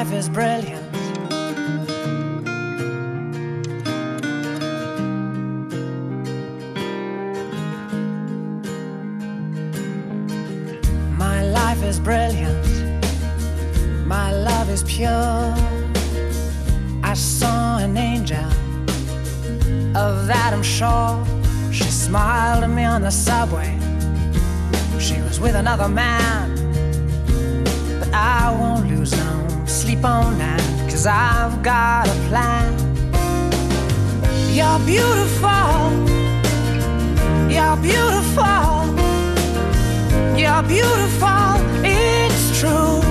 life is brilliant. My life is brilliant. My love is pure. I saw an angel, of that I'm sure. She smiled at me on the subway. She was with another man, but I won't lose no sleep on that, 'cause I've got a plan. You're beautiful. You're beautiful. You're beautiful. It's true.